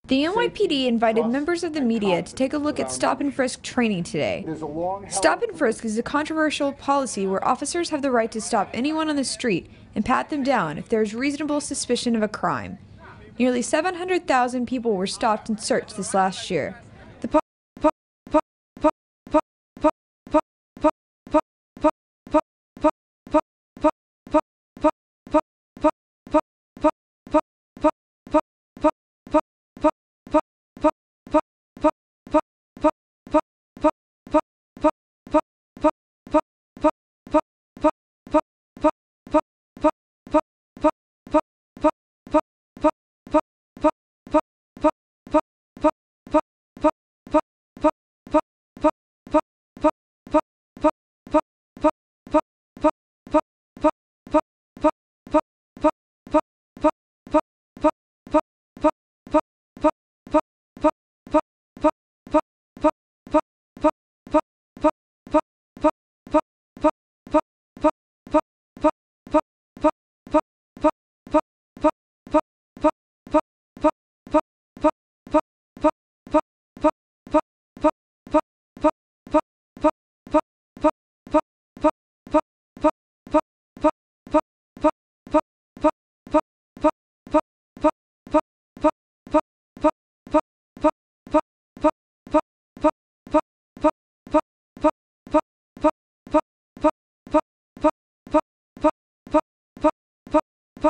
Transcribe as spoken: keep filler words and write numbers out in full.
The N Y P D invited members of the media to take a look at stop and frisk training today. Stop and frisk is a controversial policy where officers have the right to stop anyone on the street and pat them down if there is reasonable suspicion of a crime. Nearly seven hundred thousand people were stopped and searched this last year.